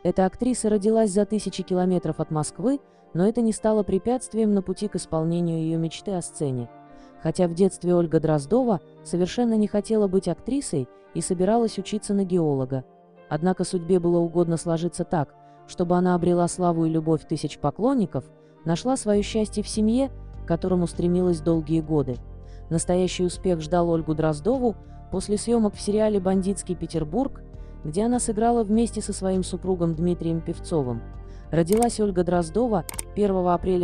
Эта актриса родилась за тысячи километров от Москвы, но это не стало препятствием на пути к исполнению ее мечты о сцене. Хотя в детстве Ольга Дроздова совершенно не хотела быть актрисой и собиралась учиться на геолога. Однако судьбе было угодно сложиться так, чтобы она обрела славу и любовь тысяч поклонников, нашла свое счастье в семье, к которому стремилась долгие годы. Настоящий успех ждал Ольгу Дроздову после съемок в сериале «Бандитский Петербург», где она сыграла вместе со своим супругом Дмитрием Певцовым. Родилась Ольга Дроздова 1 апреля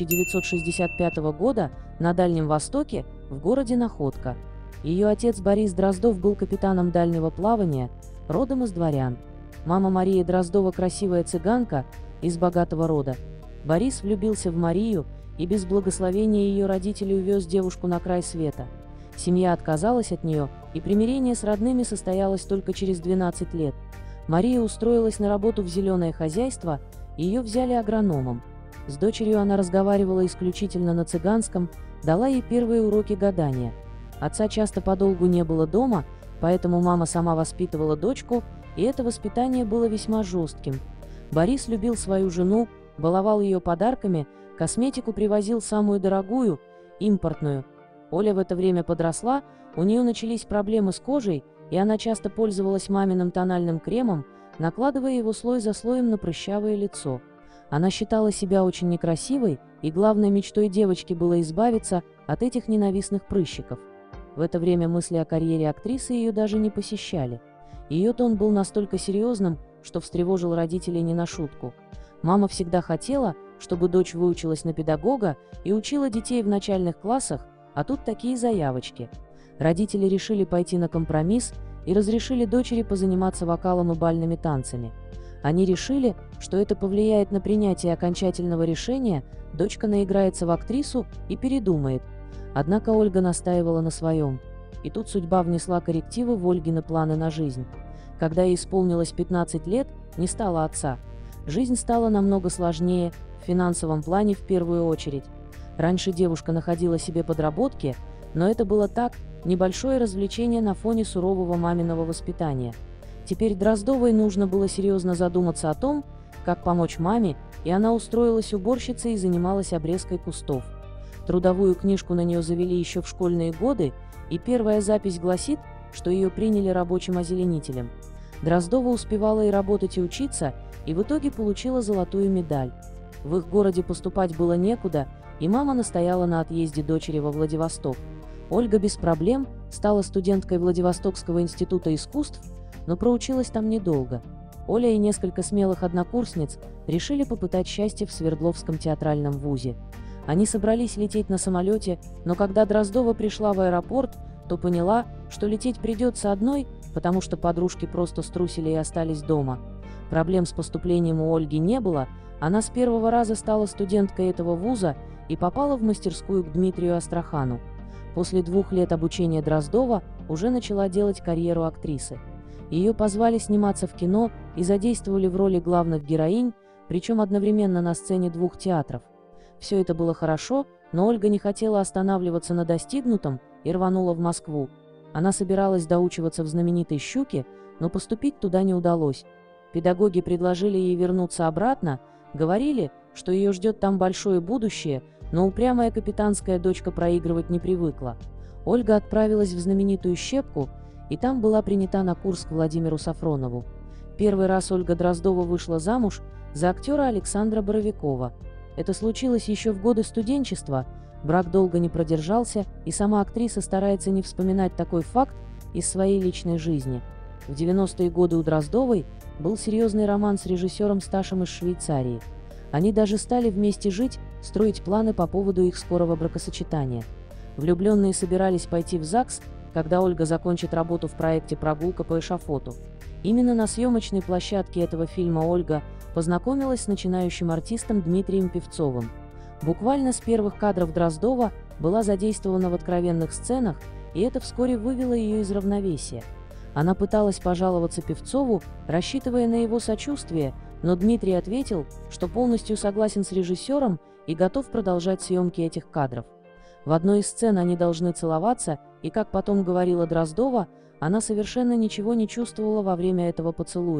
1965 года на Дальнем Востоке, в городе Находка. Ее отец Борис Дроздов был капитаном дальнего плавания, родом из дворян. Мама Мария Дроздова – красивая цыганка из богатого рода. Борис влюбился в Марию и без благословения ее родителей увез девушку на край света. Семья отказалась от нее, и примирение с родными состоялось только через 12 лет. Мария устроилась на работу в зеленое хозяйство, и ее взяли агрономом. С дочерью она разговаривала исключительно на цыганском, дала ей первые уроки гадания. Отца часто подолгу не было дома, поэтому мама сама воспитывала дочку, и это воспитание было весьма жестким. Борис любил свою жену, баловал ее подарками, косметику привозил самую дорогую, импортную. Оля в это время подросла, у нее начались проблемы с кожей, и она часто пользовалась маминым тональным кремом, накладывая его слой за слоем на прыщавое лицо. Она считала себя очень некрасивой, и главной мечтой девочки было избавиться от этих ненавистных прыщиков. В это время мысли о карьере актрисы ее даже не посещали. Ее тон был настолько серьезным, что встревожил родителей не на шутку. Мама всегда хотела, чтобы дочь выучилась на педагога и учила детей в начальных классах, а тут такие заявочки. Родители решили пойти на компромисс и разрешили дочери позаниматься вокалом и бальными танцами. Они решили, что это повлияет на принятие окончательного решения, дочка наиграется в актрису и передумает. Однако Ольга настаивала на своем. И тут судьба внесла коррективы в Ольгины планы на жизнь. Когда ей исполнилось 15 лет, не стало отца. Жизнь стала намного сложнее, в финансовом плане в первую очередь. Раньше девушка находила себе подработки, но это было так, небольшое развлечение на фоне сурового маминого воспитания. Теперь Дроздовой нужно было серьезно задуматься о том, как помочь маме, и она устроилась уборщицей и занималась обрезкой кустов. Трудовую книжку на нее завели еще в школьные годы, и первая запись гласит, что ее приняли рабочим озеленителем. Дроздова успевала и работать, и учиться, и в итоге получила золотую медаль. В их городе поступать было некуда, и мама настояла на отъезде дочери во Владивосток. Ольга без проблем стала студенткой Владивостокского института искусств, но проучилась там недолго. Оля и несколько смелых однокурсниц решили попытать счастье в Свердловском театральном вузе. Они собрались лететь на самолете, но когда Дроздова пришла в аэропорт, то поняла, что лететь придется одной, потому что подружки просто струсили и остались дома. Проблем с поступлением у Ольги не было, она с первого раза стала студенткой этого вуза и попала в мастерскую к Дмитрию Астрахану. После 2 лет обучения Дроздова уже начала делать карьеру актрисы. Ее позвали сниматься в кино и задействовали в роли главных героинь, причем одновременно на сцене 2 театров. Все это было хорошо, но Ольга не хотела останавливаться на достигнутом и рванула в Москву. Она собиралась доучиваться в знаменитой «Щуке», но поступить туда не удалось. Педагоги предложили ей вернуться обратно, говорили, что ее ждет там большое будущее, но упрямая капитанская дочка проигрывать не привыкла. Ольга отправилась в знаменитую «Щепку», и там была принята на курс к Владимиру Сафронову. Первый раз Ольга Дроздова вышла замуж за актера Александра Боровикова. Это случилось еще в годы студенчества, брак долго не продержался, и сама актриса старается не вспоминать такой факт из своей личной жизни. В 90-е годы у Дроздовой был серьезный роман с режиссером Сташем из Швейцарии. Они даже стали вместе жить, строить планы по поводу их скорого бракосочетания. Влюбленные собирались пойти в ЗАГС, когда Ольга закончит работу в проекте «Прогулка по эшафоту». Именно на съемочной площадке этого фильма Ольга познакомилась с начинающим артистом Дмитрием Певцовым. Буквально с первых кадров Дроздова была задействована в откровенных сценах, и это вскоре вывело ее из равновесия. Она пыталась пожаловаться Певцову, рассчитывая на его сочувствие, но Дмитрий ответил, что полностью согласен с режиссером и готов продолжать съемки этих кадров. В одной из сцен они должны целоваться, и, как потом говорила Дроздова, она совершенно ничего не чувствовала во время этого поцелуя.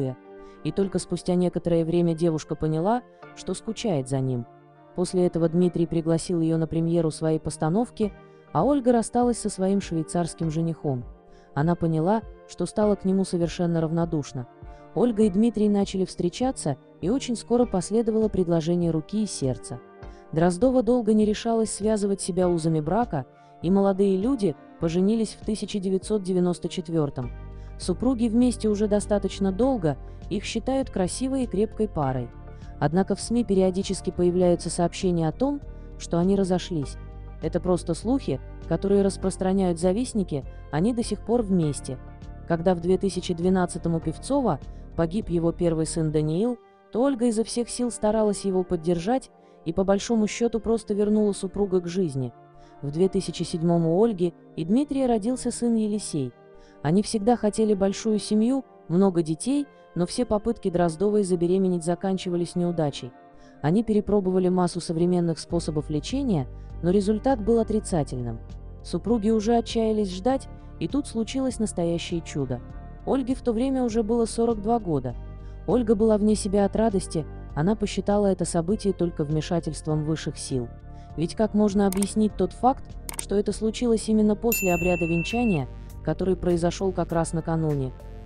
и только спустя некоторое время девушка поняла, что скучает за ним. После этого Дмитрий пригласил ее на премьеру своей постановки, а Ольга рассталась со своим швейцарским женихом. Она поняла, что стала к нему совершенно равнодушна. Ольга и Дмитрий начали встречаться, и очень скоро последовало предложение руки и сердца. Дроздова долго не решалась связывать себя узами брака, и молодые люди поженились в 1994-м. Супруги вместе уже достаточно долго, их считают красивой и крепкой парой. Однако в СМИ периодически появляются сообщения о том, что они разошлись. Это просто слухи, которые распространяют завистники, они до сих пор вместе. Когда в 2012-м у Певцова погиб его первый сын Даниил, то Ольга изо всех сил старалась его поддержать и по большому счету просто вернула супруга к жизни. В 2007-м у Ольги и Дмитрия родился сын Елисей. Они всегда хотели большую семью, много детей, но все попытки Дроздовой забеременеть заканчивались неудачей. Они перепробовали массу современных способов лечения, но результат был отрицательным. Супруги уже отчаялись ждать, и тут случилось настоящее чудо. Ольге в то время уже было 42 года. Ольга была вне себя от радости, она посчитала это событие только вмешательством высших сил. Ведь как можно объяснить тот факт, что это случилось именно после обряда венчания, который произошел как раз накануне?